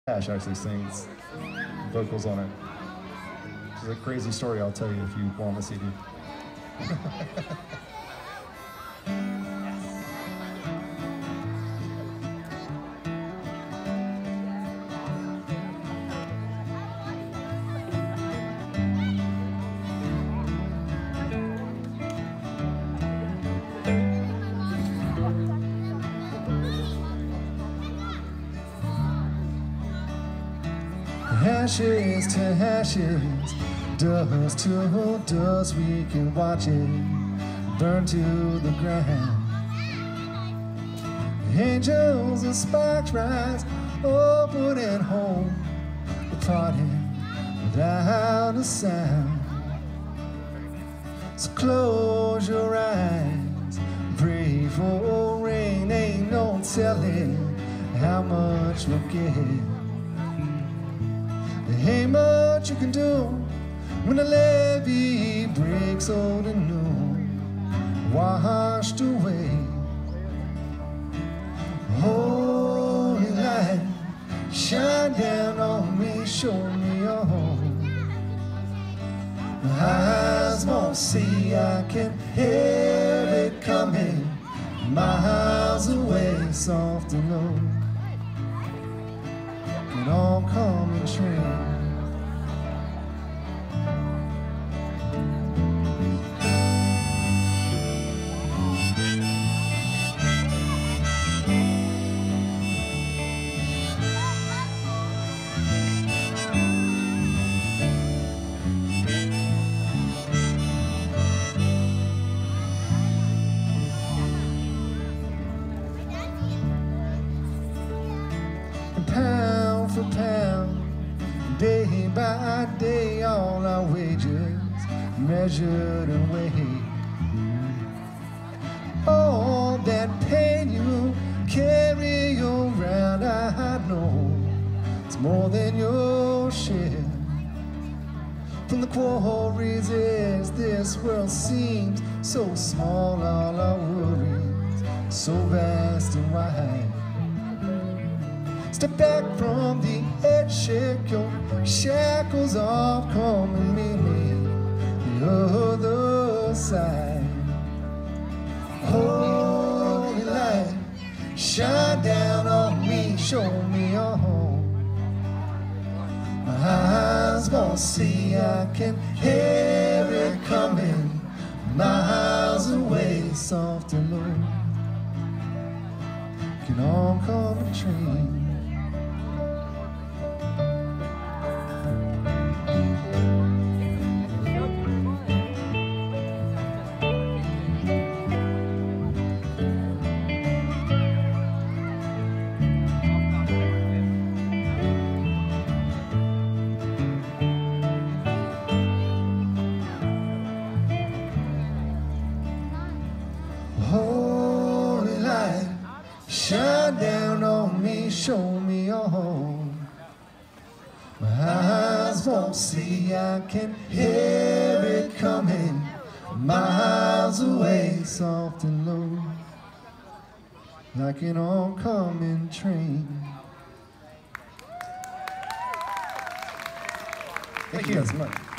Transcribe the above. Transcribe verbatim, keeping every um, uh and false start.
Ash actually sings vocals on it. It's a crazy story I'll tell you if you want the C D. Ashes to ashes, dust to dust, we can watch it burn to the ground. Angels and sparks rise, open and home, departing without a sound. So close your eyes, pray for rain, ain't no telling how much we'll get. There ain't much you can do when the levee breaks old and new, washed away. Holy light, shine down on me, show me your home. My eyes won't see, I can hear it coming, miles away, soft and low. An oncoming train. Pound for pound, day by day, all our wages measured and weighed. All that pain you carry around, I know it's more than your share. From the quarries edge, this world seems so small, all our worries so vast and wide. Step back from the edge, shake your shackles off, come and meet me the other side. Holy light, shine down on me, show me your home. My eyes won't see, I can hear it coming, miles away, soft and low. Can oncoming train. Holy light, shine down on me, show me your home. My eyes won't see, I can hear it coming, miles away, soft and low, like an oncoming train. Thank you guys so much.